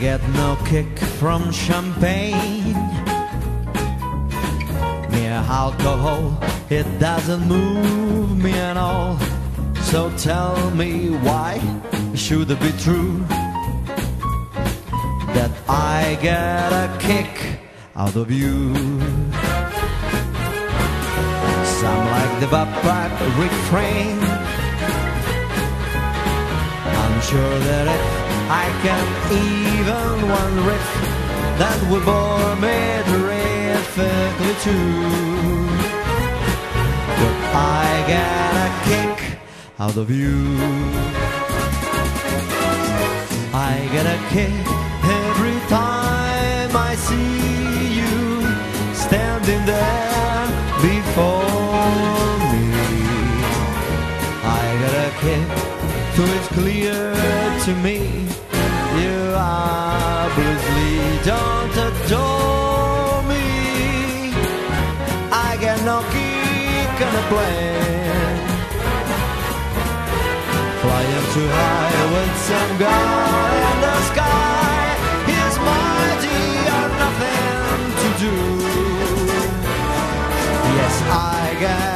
get no kick from champagne. Mere alcohol, it doesn't move me at all. So tell me why should it be true that I get a kick out of you? Some like the bop-bop refrain. I'm sure that if I can even one riff, that would bore me terrifically too. But I get a kick out of you. I get a kick every time I see you standing there before me. I get a kick, so it's clear to me you obviously don't adore me. I get no kick on a plane, flying too high with some guy in the sky. He's mighty or nothing to do. Yes, I get